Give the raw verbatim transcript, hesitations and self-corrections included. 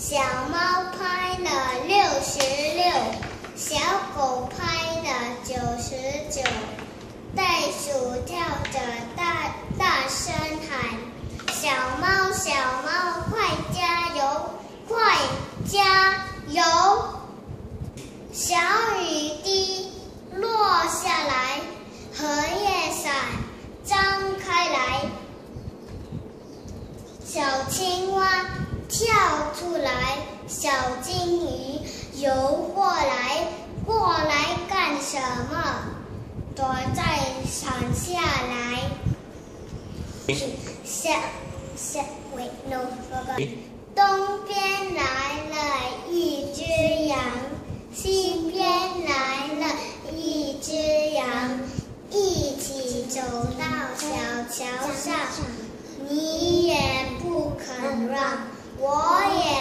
小猫拍了六十六，小狗拍了九十九，袋鼠跳着大大声喊：小猫小猫快加油，快加油！小雨滴落下来，荷叶伞张开来，小青蛙跳出来，小金鱼游过来，过来干什么？躲在伞下来。下下喂 no 哥哥。东边来了一只羊，西边来了一只羊，一起走到小桥上，你也不肯让，我也